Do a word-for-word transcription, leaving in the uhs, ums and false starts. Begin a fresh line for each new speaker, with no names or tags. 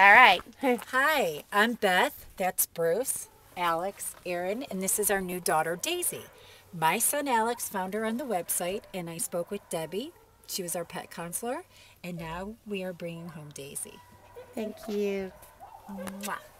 All right.
Hi, I'm Beth. That's Bruce, Alex, Aaron, and this is our new daughter, Daisy. My son Alex found her on the website, and I spoke with Debbie. She was our pet counselor, and now we are bringing home Daisy.
Thank you.
Mwah.